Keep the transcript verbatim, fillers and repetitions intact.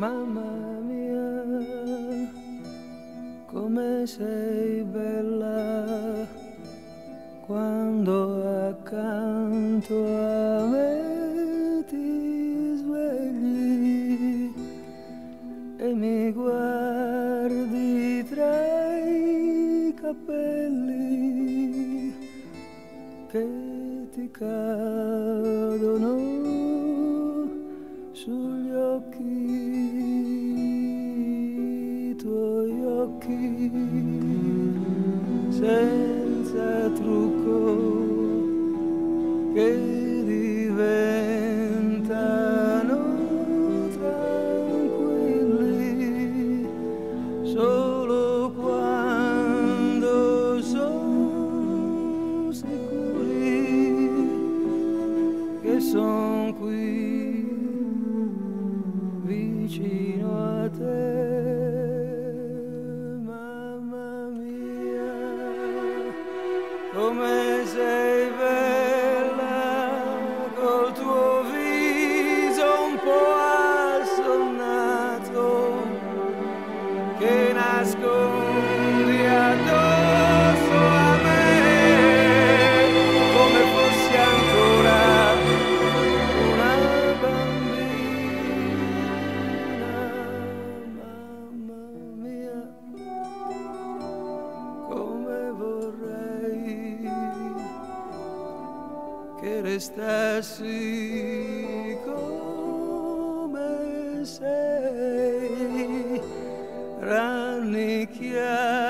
Mamma mia, come sei bella quando accanto a me ti svegli e mi guardi tra i capelli che ti cadono sugli occhi, i tuoi occhi senza trucco che diventano tranquilli solo quando sono sicuri che son qui vicino a te. Mamma mia, come sei bella col tuo viso un po' assonnato che nascondi addosso a me come fossi ancora una bambina. Mamma mia, come vorrei che restassi come sei, rannicchiato